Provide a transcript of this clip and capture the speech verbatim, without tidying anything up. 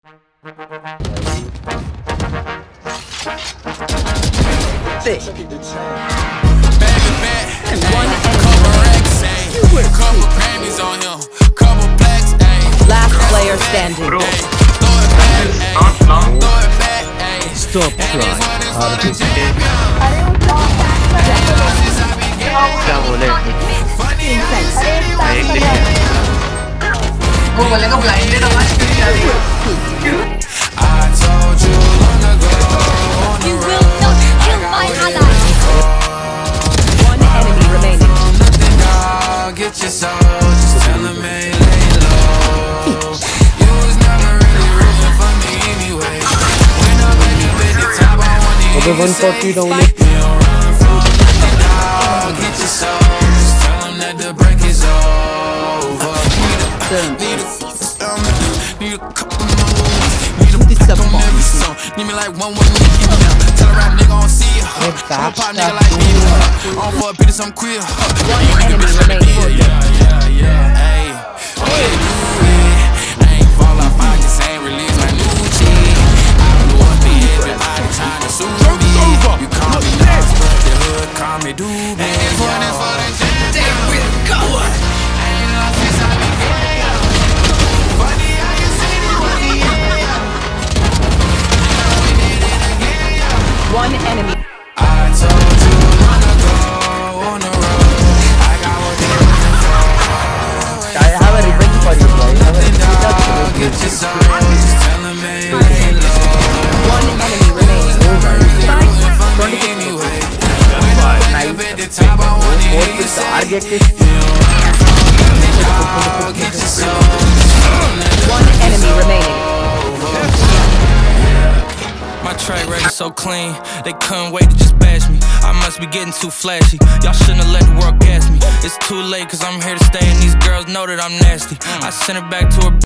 Thick. And one couple racks, ayy. Couple Grammys on him. Couple blacks, ayy. Last player standing. Bro. Throw it back, ayy. Throw it back, ayy. Stop trying. क्या बोले एक दिन वो बोलेगा blinded आवाज क्यों आ रही है? I told you long ago on the You road. will not kill my ally. One enemy remaining. Nothing, dog. Get your soul. Just tell him, hey, lay low. You was never really rooting for me anyway. When I'm back up at the top, I want to hear you say, fight me, don't run from nothing, dog. Get your soul. Just tell him that the break is over. Need a, need a, um, need a couple more. Need a pack on every song. Need me like one with me, keep me down. Tell a rap nigga I don't see ya. I'm a pop nigga like me. I don't fuck bitches, I'm queer. One enemy remaining. Yeah, yeah, yeah, ayy. Oh, they do it. I ain't fall off, I just ain't release my new cheat. I blew up the everybody trying to sue me. You call me Nas, but the hood call me Doobie. And this one is for the jam. Take with go. I ain't lost since I began. Funny how you say this money, yeah. We did it again, yeah. One enemy. I told you long ago on the road. I got what you're looking for. I have a revenge for you, boy. I have a Nothing, revenge dog. for you. Get your soul. Just tell him, hey, lay low. One enemy remaining. Rooting for me anyway. When I'm back up at the top, I want to hear you say, Target is dog. Get your soul. One enemy remaining. My track record so clean, they couldn't wait to just bash me. I must be getting too flashy. Y'all shouldn't have let the world gas me. It's too late cause I'm here to stay and these girls know that I'm nasty. I sent her back to her